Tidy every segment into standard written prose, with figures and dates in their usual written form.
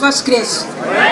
воскрес!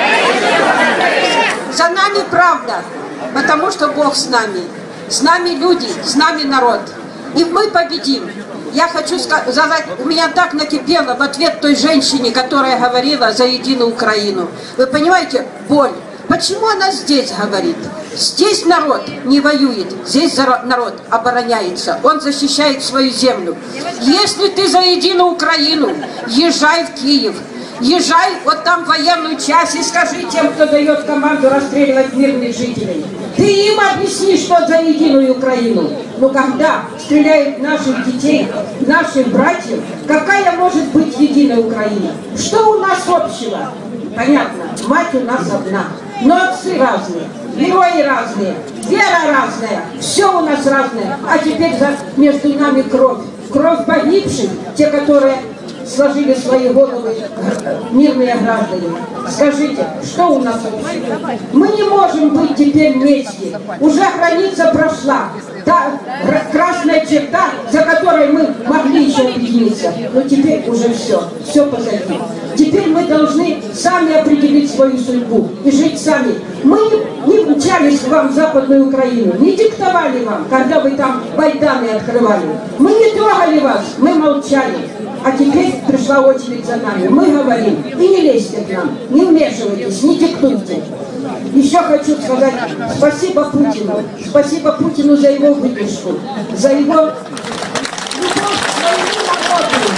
За нами правда, потому что Бог с нами. С нами люди, с нами народ. И мы победим. Я хочу сказать, у меня так накипело в ответ той женщине, которая говорила за единую Украину. Вы понимаете, боль. Почему она здесь говорит? Здесь народ не воюет, здесь народ обороняется, он защищает свою землю. Если ты за единую Украину, езжай в Киев, езжай вот там в военную часть и скажи тем, кто дает команду расстреливать мирных жителей. Ты им объясни, что за единую Украину. Но когда стреляют наших детей, наших братьев, какая может быть единая Украина? Что у нас общего? Понятно, мать у нас одна, но отцы разные, герои разные, вера разная, все у нас разное. А теперь между нами кровь. Кровь погибших, те, которые сложили свои головы, мирные граждане. Скажите, что у нас общего? Мы не можем быть теперь вместе. Уже граница прошла. Та красная черта, за которой мы могли еще объединиться. Но теперь уже все позади. Теперь мы должны сами определить свою судьбу и жить сами. Мы не мчались к вам в Западную Украину, не диктовали вам, когда вы там Майданы открывали. Мы не трогали вас, мы молчали. А теперь пришла очередь за нами. Мы говорим, и не лезьте к нам, не вмешивайтесь, не диктуйте. Еще хочу сказать спасибо Путину. Спасибо Путину за его выдержку, за его любовь к своему народу.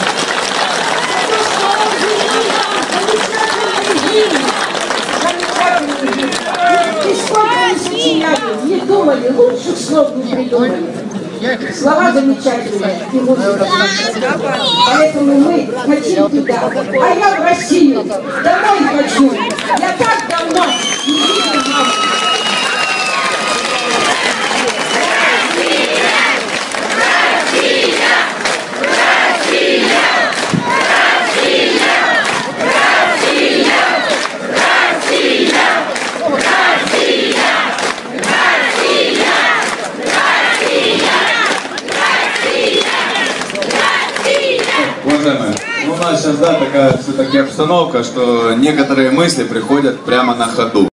И сколько мы сочиняли, не думали, лучших слов не придумали. Слова замечательные и музыка. Поэтому мы хотим туда. А я в Россию. Домой хочу. Я так давно не видел маму. Уважаемые, у нас сейчас, да, такая все-таки обстановка, что некоторые мысли приходят прямо на ходу.